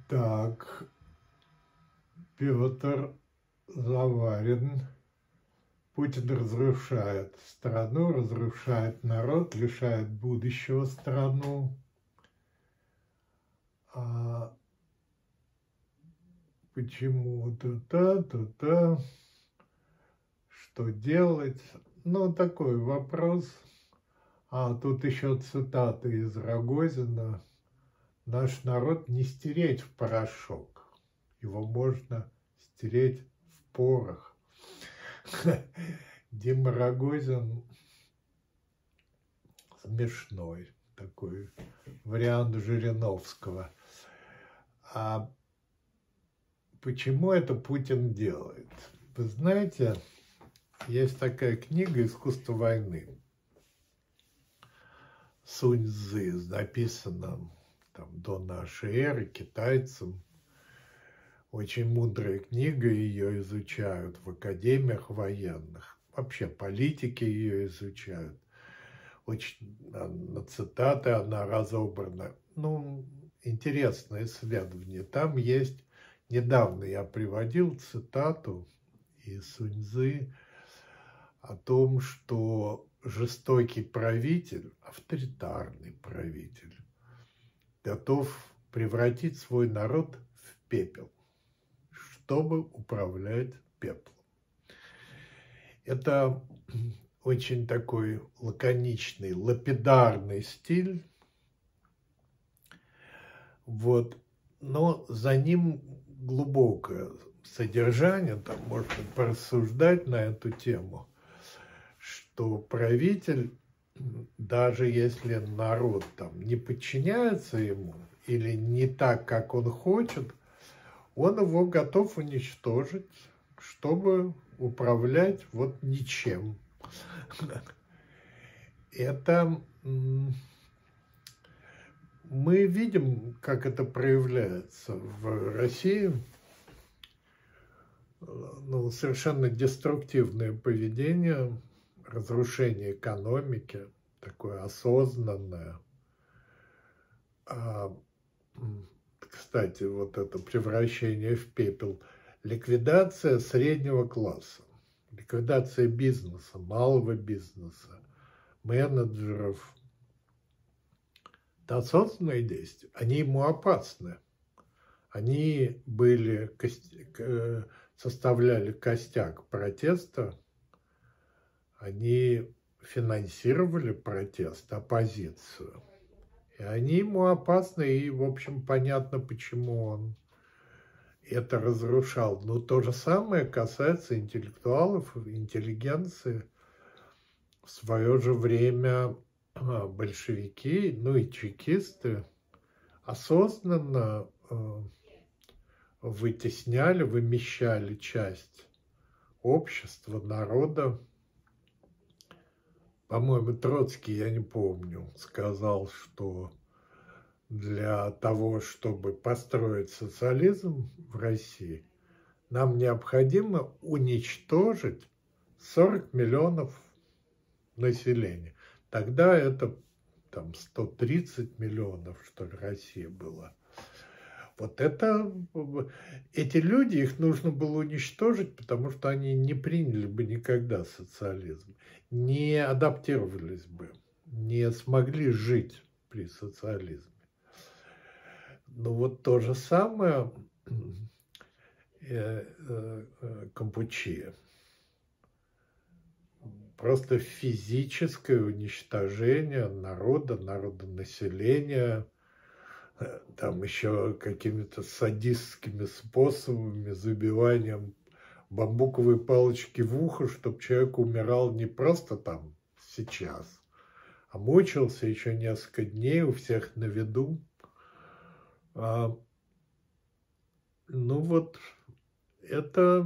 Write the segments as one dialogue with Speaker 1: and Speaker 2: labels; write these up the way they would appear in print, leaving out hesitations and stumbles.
Speaker 1: Так, Петр Заварин. Путин разрушает страну, разрушает народ, лишает будущего страну. А почему то-то, что делать? Ну, такой вопрос. А тут еще цитата из Рогозина. Наш народ не стереть в порошок. Его можно стереть в порох. Дима Рогозин смешной такой вариант Жириновского. А почему это Путин делает? Вы знаете, есть такая книга «Искусство войны». Сунь Цзы, написана там, до нашей эры китайцам. Очень мудрая книга, ее изучают в академиях военных. Вообще политики ее изучают. Очень на цитаты она разобрана. Ну, интересное исследование. Там есть, недавно я приводил цитату из Сунь Цзы о том, что жестокий правитель, авторитарный правитель, готов превратить свой народ в пепел, чтобы управлять пеплом. Это очень такой лаконичный, лапидарный стиль. Вот. Но за ним глубокое содержание, там можно порассуждать на эту тему, что правитель, даже если народ там не подчиняется ему или не так, как он хочет, он его готов уничтожить, чтобы управлять вот ничем. Это мы видим, как это проявляется в России. Ну, совершенно деструктивное поведение, разрушение экономики, такое осознанное. Кстати, вот это превращение в пепел. Ликвидация среднего класса, ликвидация бизнеса, малого бизнеса, менеджеров. Это осознанные действия. Они ему опасны. Они были, составляли костяк протеста, они финансировали протест, оппозицию. И они ему опасны, и, в общем, понятно, почему он это разрушал. Но то же самое касается интеллектуалов, интеллигенции. В свое же время большевики, ну и чекисты осознанно вытесняли, вымещали часть общества, народа. По-моему, Троцкий, я не помню, сказал, что для того, чтобы построить социализм в России, нам необходимо уничтожить 40 миллионов населения. Тогда это там 130 миллионов, что ли, Россия была. Вот это, эти люди, их нужно было уничтожить, потому что они не приняли бы никогда социализм, не адаптировались бы, не смогли жить при социализме. Ну вот то же самое Кампучия. Просто физическое уничтожение народа, народонаселения, там еще какими-то садистскими способами, забиванием бамбуковой палочки в ухо, чтобы человек умирал не просто там сейчас, а мучился еще несколько дней у всех на виду. Ну вот это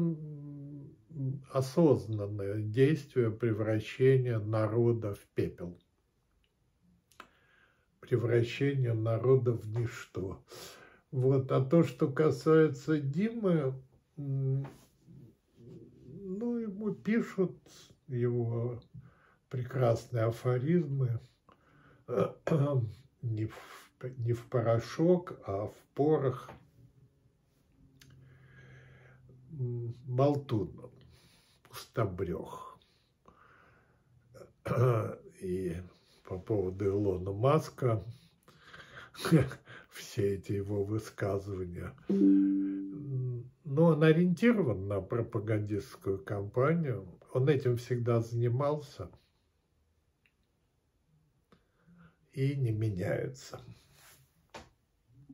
Speaker 1: осознанное действие превращения народа в пепел. Превращение народа в ничто. Вот. А то, что касается Димы, ну, ему пишут его прекрасные афоризмы не в порошок, а в порох. болтун, пустобрех. И по поводу Илона Маска, все эти его высказывания. Но он ориентирован на пропагандистскую кампанию, он этим всегда занимался и не меняется.